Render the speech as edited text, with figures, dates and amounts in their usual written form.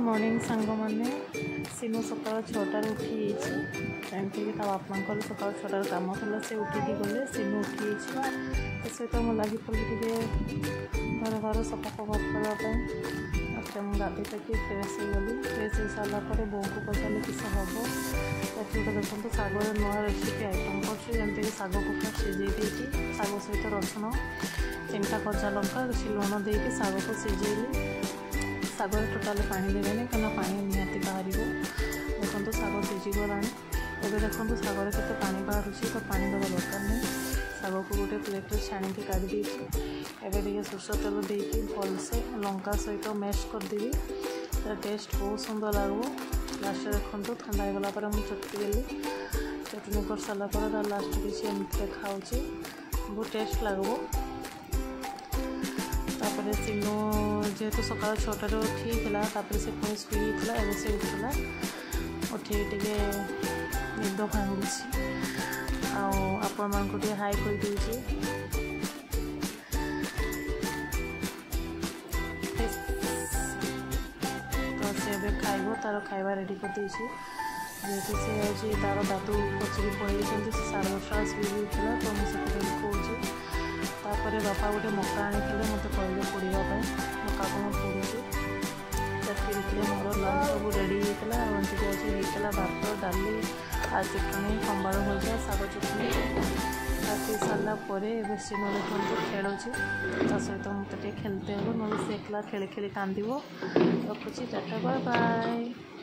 Morning सांग मैंने सिनु सकाल 6टार उठी जानते कि बापा सकाल 6टार कम था से उठिकी गले सिनु उठी सहित मुझे लगी पड़ी घर घर सफा फफा करवाई मुझे गाधे तक फ्रेश हो गली फ्रेश हो सारापर बों को पचारे किस हम गोटे देखो शागर नुआ रेसिपी आइटम करमती शाग को फर्स्ट सिझे शाग सहित रसुण 3टा कच्चा लंका लुण देकी शाग को सिझेली शागर टोटाल पानी देवे कहीं पानी निहाती बाहर देखो शाग सिझीगला एवं देखो शागर के पानी बाहर तो पानी दवा दरकार नहीं शाग को गोटे प्लेट छाणी काढ़ी एवं सोरष तेल देकी भलसे लंका सहित मैश करदेवी तर टेस्ट बहुत सुंदर लगो लास्ट देखो ठंडा होगला मुझे चटकी देली चटनी कर सारापर लास्ट किसी एमती खाऊँ बहुत टेस्ट लगो तापर सिनु जेहेतु सकाल 6टार उठीला से पुणी शुईला एवं से उठला उठी टे निद भांगी आपण मानक हाई करदे तो से खाइब तार खाଇବା रेडी करदे जेहेतु से तार दादू पचिकी पड़े से 10:30 शुईला तो मुझे कौच तापर बापा गोटे मका आनी मत कहले पोड़ापी मका को पोड़ी चटकी मोर लंच सब रेडी होता होता भात डाली आ चटनी खंबाड़ भजा शाग चटनी काटी सारापर सिनु देखो खेलुची सहित मत खेलते हो ना से एकला खेली खेली कांद रखुची टाटा बाय बाय।